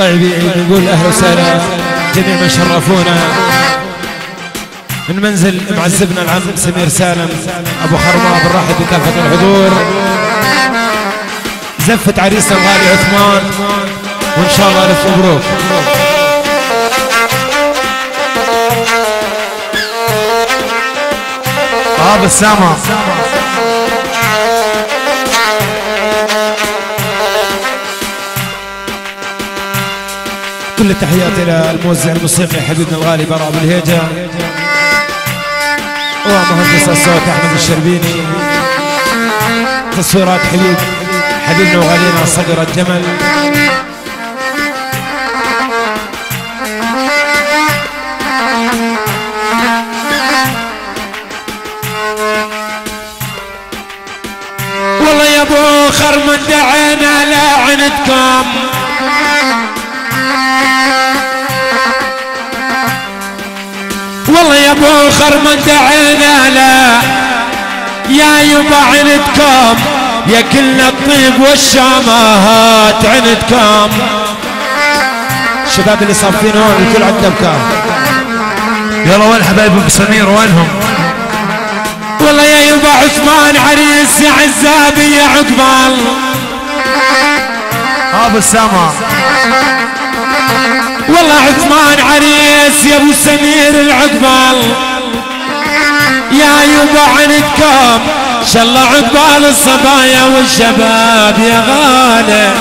طيبين نقول اهلا وسهلا جميع من شرفونا من منزل معزبنا العم سمير سالم ابو خرماء. بنرحب بكافه الحضور. زفة عريسنا الغالي عثمان وان شاء الله الف مبروك. بالسامة كل التحيات الى الموزع الموسيقي حبيبنا الغالي براء ابو الهيجة ومهندس الصوت احمد الشربيني. تصويرات حبيبنا وغالينا صقر الجمل. والله يا ابو خرم دعينا لعنتكم والله يا ابو خرم دعينا لا يا يبا عندكم يا كل الطيب والشامات عندكم. الشباب اللي صافين هون الكل عنده بكام. يلا وين حبايب ابو سمير وينهم؟ والله يا يبا عثمان عريس يا عزابي يا عقبال. بالسامة والله عثمان عريس يا ابو سمير العقبال. يا يبا عندكم ان شاء الله عقبال الصبايا والشباب يا غالي.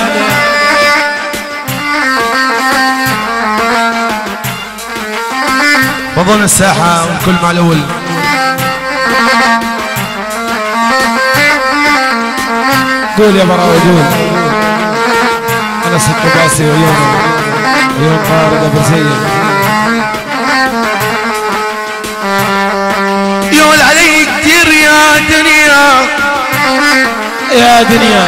بظن الساحة والكل مع الاول. قول يا براوي قول. انا ست باسي ويوم طارق ابو زين. يقول عليك كتير يا دنيا يا دنيا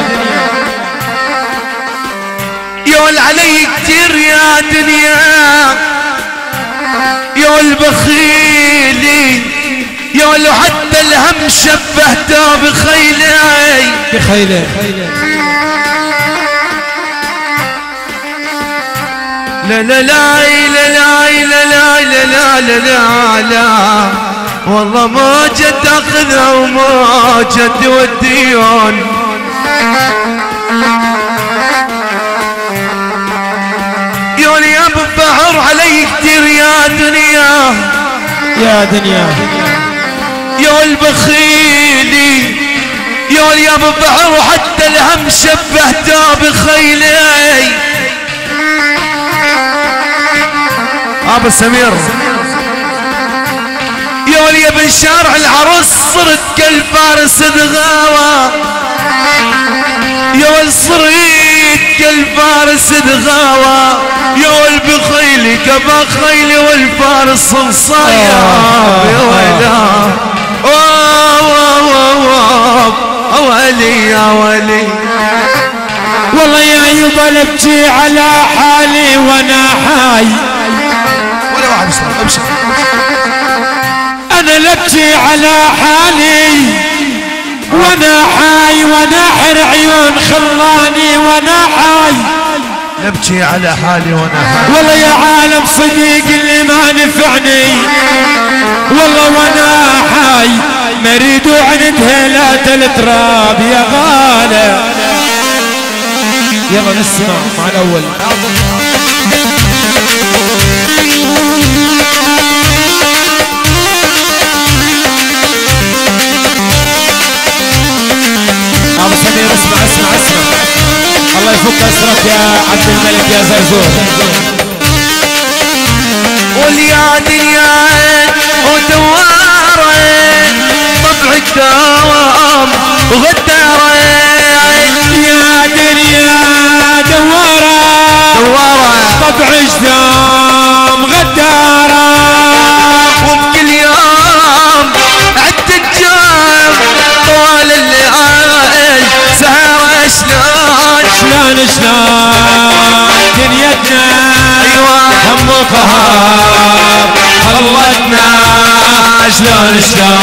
يقول عليك كتير يا دنيا يقول بخيلي يقول حتى الهم شبهته بخيلي لا لا لا لا لا لا لا لا لا لا والله ما جد اخذها وما جد وديون. يقول يا ابو البحر علي كتير يا دنيا يا دنيا يقول بخيلي يقول يا ابو البحر وحتى الهم شبهته بخيلي. ابو سمير يقول يا بن شارع العروس صرت كالفارس دغاوة يقول صرت كالفارس دغاوة يقول بخيلي كبا خيلي والفارس صايا يا ويلا ولي يا ولي. والله يا يبا ابكي على حالي وانا حي ولا واحد ابشر انا لبكي على حالي وانا حي ونحر عيون خلاني وانا حي. نبكي على حالي وانا حي والله يا عالم صديق اللي ما نفعني والله وانا حي مريد وعندها لا تلتراب يا غالي. يلا نسمع مع الاول. ابو سمير اسمع الله يفك اسرك يا عبد الملك يا زرزور. قول يا دنيا ودوارة طبع الدوام وغدارة يا دنيا دوارة طبع الدوام غدارة وبكل يوم عد الجام طوال الليالي سهرة شلون دنيتنا ايوه هم وقهار خلتنا شلون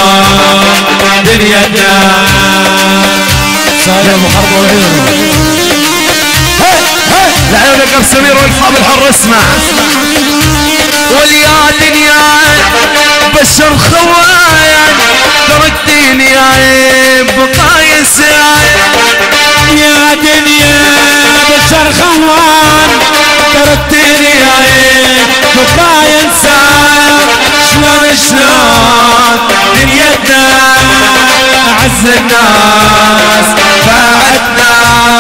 دنيتنا صار ابو حرب وعيونه. لعيونك ابو سمير والقطع بالحر اسمع. واليا دنيا بشر خوان تركتيني يا بقى ينساي. يا دنيا بشر خوان تركتيني يا بقى ينساي. شلون دنيتنا اعز الناس فاتنا.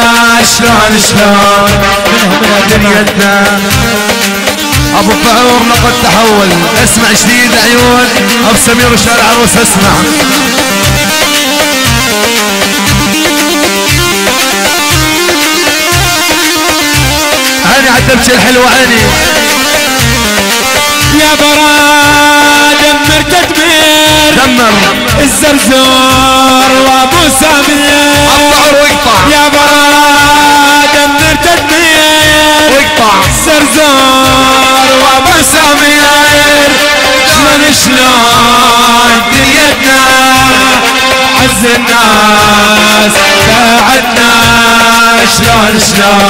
شلون منها دنيتنا. ابو فعور لقد تحول. اسمع جديد عيون ابو سمير وشارع عروس اسمع. عيني عالدبشه الحلوه عيني. يا برا دمر تدمير دمر الزرزور وابو سمير. قطع واقطع. يا برا دمر تدمير واقطع الزرزور وابو سمير. شلون دنيتنا عز الناس ساعدنا. شلون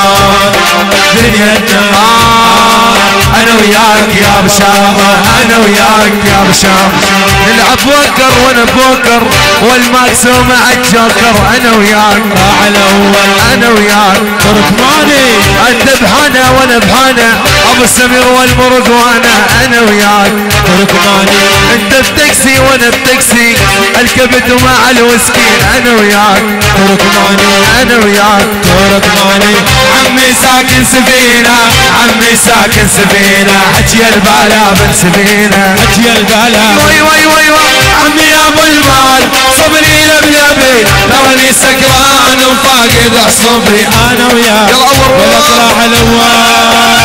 دنيتنا. انا وياك يا بشامة انا وياك يا بشامة. نلعب بوكر وانا بوكر والماكسو مع الجوكر. انا وياك على اول انا وياك تركماني. انت بحانة وانا بحانة ابو سمير والمرقوانة. انا وياك تركماني. انت بتكسي وانا بتكسي الكبد ومع الوسكي. انا وياك تركماني. انا وياك تركماني. عمي ساكن سفينة عمي ساكن سفينة. حجي البلا بن سفينة حجي البلا. وي وي وي وي عمي يا ابو المال صبري لبلبي تراني سكران وفاقد عصبي. انا وياك والاطراح الاول.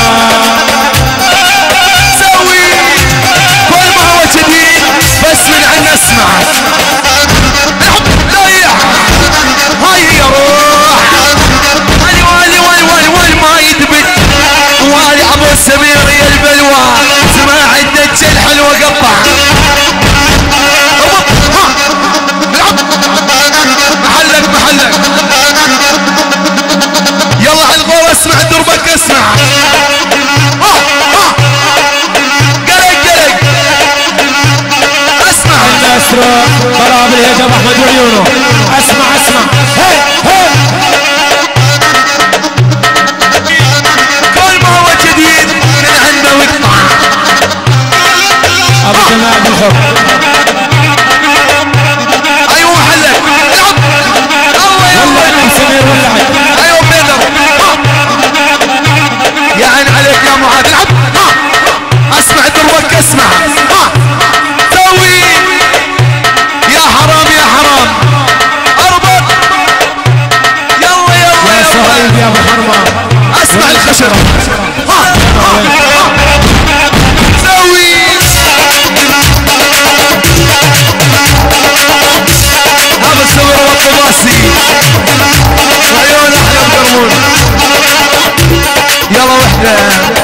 سوي كل ما هو جديد بس من عنا اسمع. ضيع هاي يا روح. والي والي والي والي ما يدبت. والي ابو سمير يا البلوى سماع الدجه الحلوه قطع. محلك محلك. يلا على الغور اسمع دربك اسمع. قلق قلق اسمع. الاسرى برابر يا جماعة احمد وعيونه. اسمع اسمع. هي هي كل ما هو جديد من عندنا ويقطع. ابو جمال بالحب. ايوه محلك. الله يلا ابو سمير ولعت. ايوه بيدر. يا عين عليك يا معاذ. اسمع دربك اسمع. سوي يا حرام يا حرام. اربط. يلا يلا يا صهيب يا ابو حرمه. اسمع الخشب. سوي هذا السمر والطباسي وعيون احلى بقرمون. يلا وحده.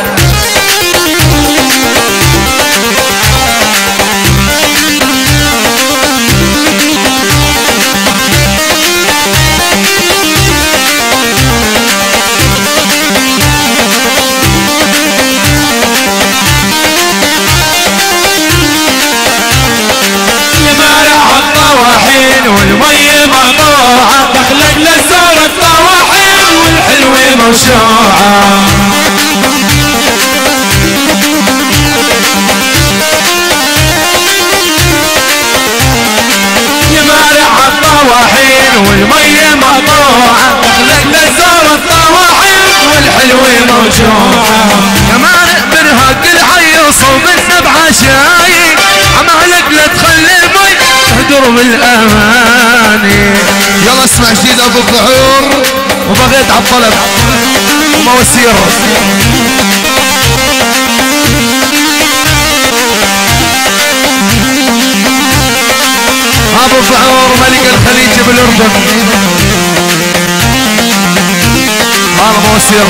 والمي مقطوعة دخلك لزور الطواحين والحلوة موسوعة. يا مارع الطواحين والمي مقطوعة دخلك لزور الطواحين والحلوة موسوعة. يا مارع برهق العيص وبالنبعة شاي. عمالك لا تخلي المي تهدر بالاماني. يلا اسمع جديد ابو الظهور وبغيت عالطلب ومواسير. ابو فعور ملك الخليج بالاردن. هذا مواسير.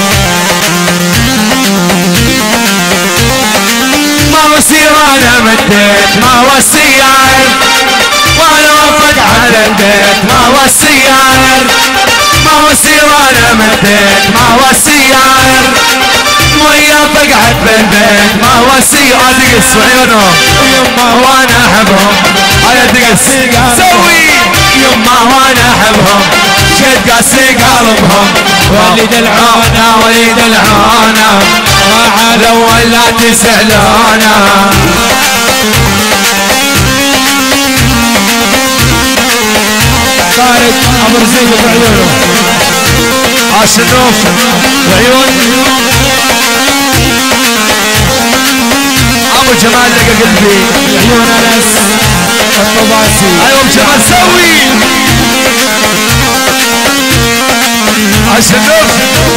مواسير انا مديت مواسير وانا وفد على البيت مواسير. مواسير انا مديت مواسير بالبيت ما وسي ادقس وعيونهم يما وانا احبهم هيا دقس سوي يما وانا احبهم شد قاسي قلبهم وليد العونه وليد العونه راحوا ولا تسالونا طارق ابو رزيق بعيونه عالشنوف وعيون ابو جمال لقى قلبي عيون انس الطباسي ايوه ابو جمال سوي عالشنوف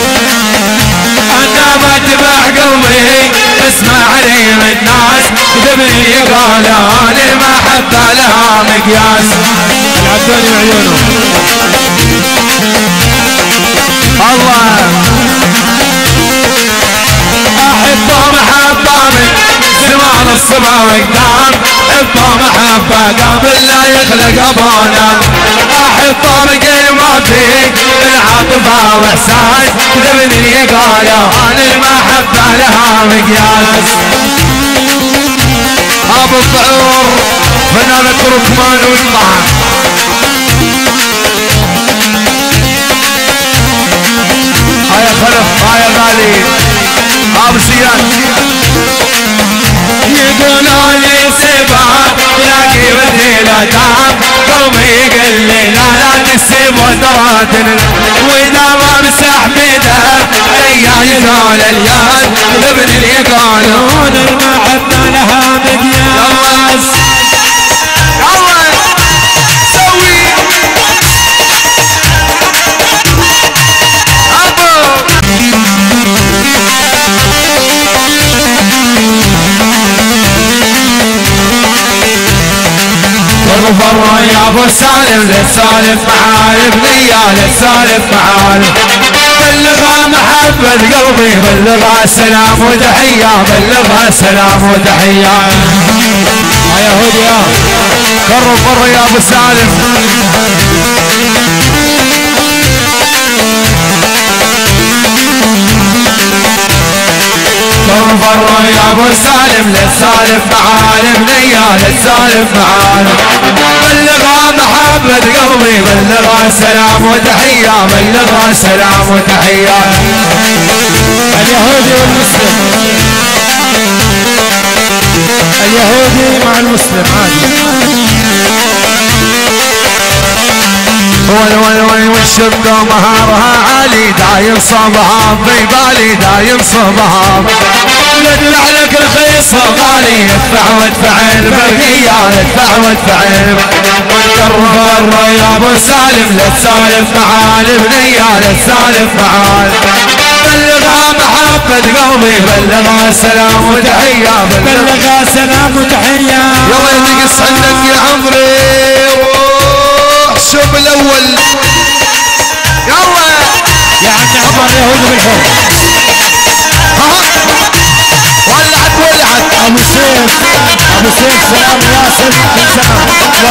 انا بتبع قلبي اسمع عليهم الناس كتبني يقولون المحبه لها مقياس العبدوني وعيونه الله احبهم محبه من زمان الصبا وقدام احبهم محبه قبل لا يخلق ابونا احبهم قل ما فيك العاطفه واحساس كتبني يقولون المحبه لها مقياس ابو الطعور فنان التركمان والطعام هيا خلف هيا غالي ابو سيان يقولون لي سباب تلاقي بديله دام قومي يقول لي لا تسيب ودراتن واذا ما مسح بيده يا يزول الياد ابن اللي يقولون المحبه لها مقياس فروا يا ابو سالم للسالف معالم نيا للسالف معالم بلغها محبة قلبي بلغها سلام وتحية بلغها سلام وتحية يا يهودي يا فروا يا ابو سالم فروا يا ابو سالم للسالف معالم نيا للسالف معالم بلغها محبة قلبي بلغها سلام وتحية بلغها سلام وتحية اليهودي والمسلم اليهودي مع المسلم عادي والشبكة مهارها عالي دايم صبها في بالي دايم صبها ندفع لك رخيص غالي ادفع وادفع البقية ادفع وادفع والكرفر يا ابو سالم لا تسالف معالم نيا لا تسالف معالم بلغها محبة قلبي بلغها سلام وتحية بلغها سلام وتحية يلا ينقص عندك يا عمري شوف الاول يلا يا عم عمر يهودي بالحب ولعت ابو سيف سلام ياسر من زمان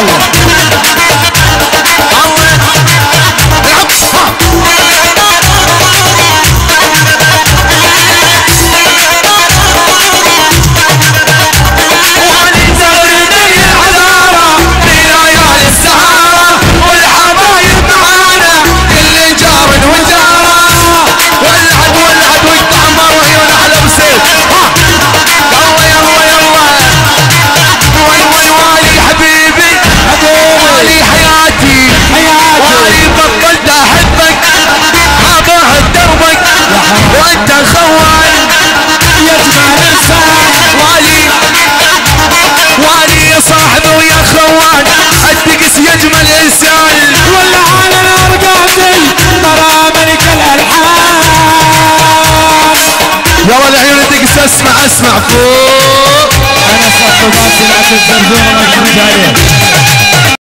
اسمع فوق انا صف باسل عبد الزرزور الله يفرج عليه